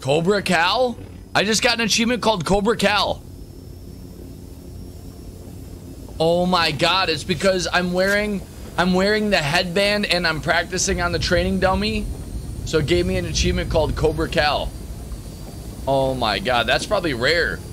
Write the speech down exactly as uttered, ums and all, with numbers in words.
Cobra Cal? I just got an achievement called Cobra Cal. Oh my god, it's because I'm wearing I'm wearing the headband and I'm practicing on the training dummy. So it gave me an achievement called Cobra Cal. Oh my god, that's probably rare.